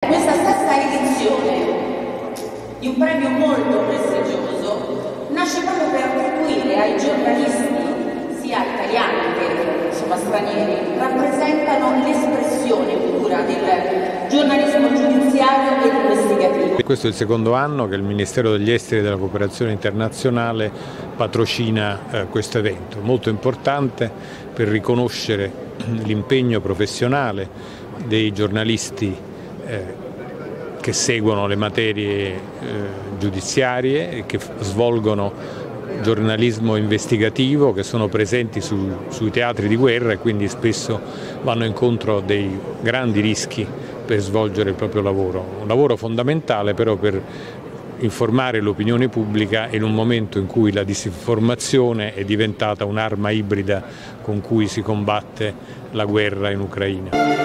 questa stessa edizione di un premio molto prestigioso nasce proprio per attribuire ai giornalisti, sia italiani che stranieri, rappresentano l'espressione pura del giornalismo giudiziario ed investigativo. Questo è il secondo anno che il Ministero degli Esteri e della Cooperazione Internazionale patrocina questo evento, molto importante per riconoscere l'impegno professionale dei giornalisti che seguono le materie giudiziarie e che svolgono giornalismo investigativo, che sono presenti sui teatri di guerra e quindi spesso vanno incontro a dei grandi rischi per svolgere il proprio lavoro. Un lavoro fondamentale però per informare l'opinione pubblica in un momento in cui la disinformazione è diventata un'arma ibrida con cui si combatte la guerra in Ucraina.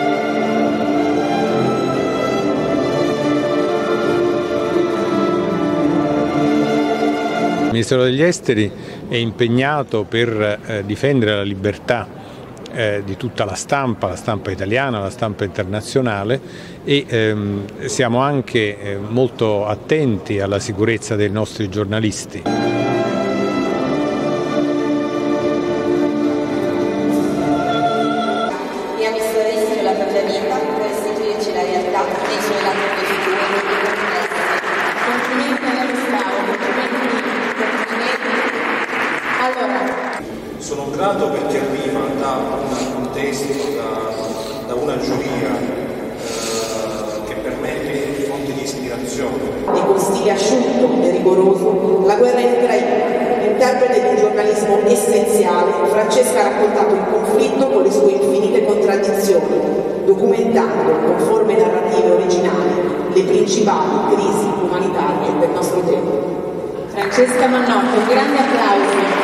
Il Ministero degli Esteri è impegnato per difendere la libertà di tutta la stampa italiana, la stampa internazionale e siamo anche molto attenti alla sicurezza dei nostri giornalisti. E a Ministero degli Esteri la propria vita per restituirci la realtà nei suoi lati più sicuri e complessi. Complimenti alla Restauro, Sono grato perché arriva da un contesto, da una giuria che per me è fonte di ispirazione. Di con stile asciutto e rigoroso, La guerra in Ucraina, interprete di un giornalismo essenziale, Francesca ha raccontato il conflitto con le sue infinite contraddizioni, documentando con forme narrative originali le principali crisi umanitarie del nostro tempo. Francesca Mannotto, un grande applauso.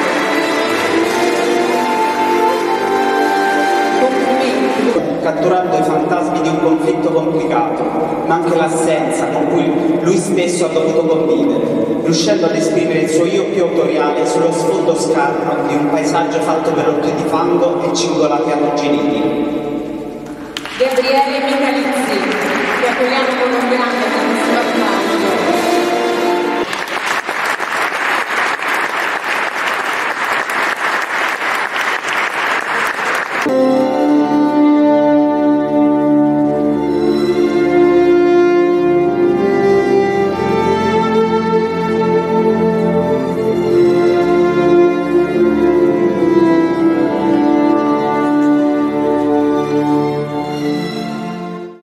Catturando i fantasmi di un conflitto complicato, ma anche l'assenza con cui lui stesso ha dovuto convivere, riuscendo ad esprimere il suo io più autoriale sullo sfondo scarno di un paesaggio fatto per rotte di fango e cingolati arrugginiti. Gabriele Michalizzi, che accogliamo con un grande